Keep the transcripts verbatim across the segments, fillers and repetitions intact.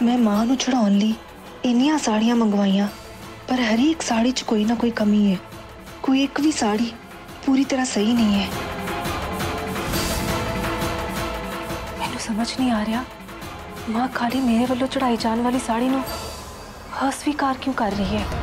मैं मां नूं चढ़ाउण लई इन्नियां साड़ियां मंगवाइयां, पर हर एक साड़ी च कोई ना कोई कमी है। कोई एक भी साड़ी पूरी तरह सही नहीं है। मैनूं समझ नहीं आ रहा मां काली मेरे वालों चढ़ाई जाने वाली साड़ी नूं अस्वीकार क्यों कर रही है।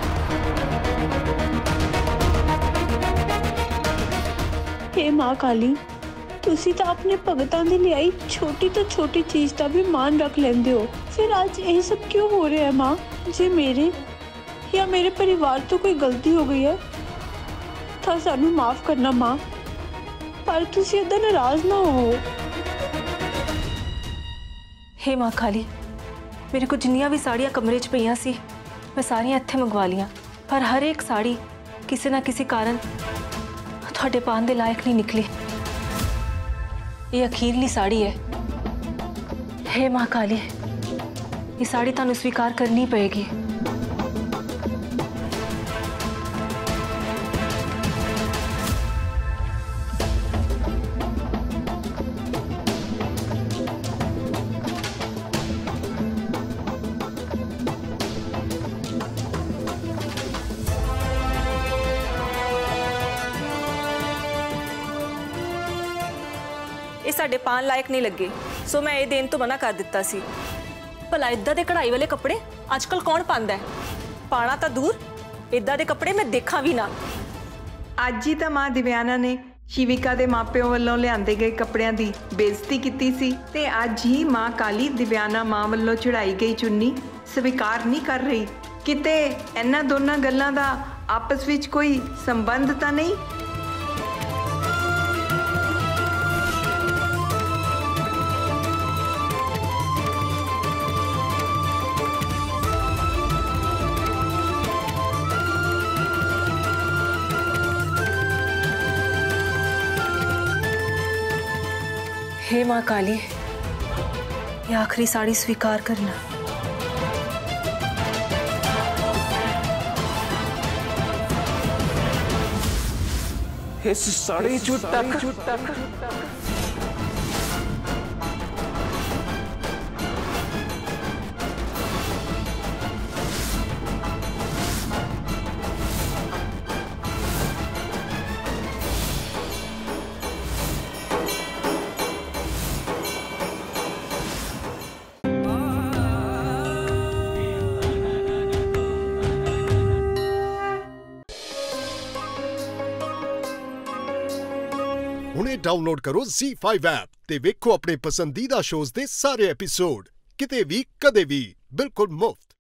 हे मां काली, तुसी तो अपने भगतां दी लियाई छोटी तो छोटी चीज का भी मान रख लेंदे हो, फिर आज ये सब क्यों हो रहा है मां? जे मेरे या मेरे परिवार तो कोई गलती हो गई है तो सानू माफ करना मां, पर तुसी इदा नाराज ना हो। हे मां काली, मेरे को जिन्नियां भी साड़ियां कमरे च पईयां सी मैं सारियां इत्थे मंगवा लियां, पर हर एक साड़ी किसी ना किसी कारण तुहाडे पान दे लायक नहीं निकली। ये अखीरली साड़ी है। हे मां काली, ये साड़ी तुहानू स्वीकार करनी पड़ेगी। ये साडे पान लायक नहीं लगे, सो मैं ये देन तो मना कर दिता सी। भला इदा दे कढ़ाई वाले कपड़े आजकल कौन पांदा है? पाना तो दूर, इदा दे कपड़े मैं देखा भी ना। अज ही तो मां दिव्याना ने शिविका के मापिओ वालों लिआंदे गए कपड़ियां दी बेइज्जती की सी, ते अज ही मां काली दिव्याना मां वालों चढ़ाई गई चुन्नी स्वीकार नहीं कर रही। किते इन्हां दोनों गल्लां दा आपस विच कोई संबंध तो नहीं? हे मां काली, ये आखिरी साड़ी स्वीकार करना। इस साड़ी चू तक ਹੁਣੇ ਡਾਊਨਲੋਡ ਕਰੋ ज़ी फाइव ऐप ਤੇ ਵੇਖੋ ਆਪਣੇ ਪਸੰਦੀਦਾ ਸ਼ੋਜ਼ ਦੇ ਸਾਰੇ ਐਪੀਸੋਡ ਕਿਤੇ ਵੀ ਕਦੇ ਵੀ ਬਿਲਕੁਲ ਮੁਫਤ।